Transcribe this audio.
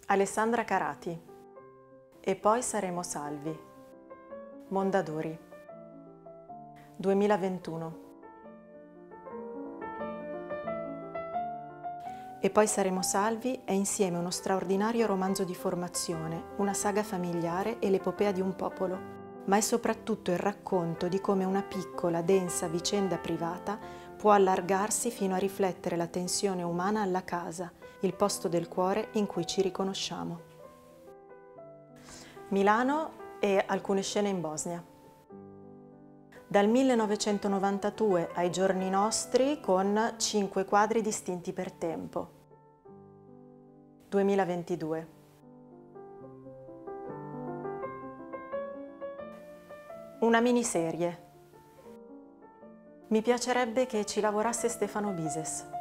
Alessandra Carati. E poi saremo salvi. Mondadori. 2021. E poi saremo salvi è insieme uno straordinario romanzo di formazione, una saga familiare e l'epopea di un popolo, ma è soprattutto il racconto di come una piccola, densa vicenda privata può allargarsi fino a riflettere la tensione umana alla casa, il posto del cuore in cui ci riconosciamo. Milano e alcune scene in Bosnia. Dal 1992 ai giorni nostri con 5 quadri distinti per tempo. 2022. Una miniserie. Mi piacerebbe che ci lavorasse Stefano Bises.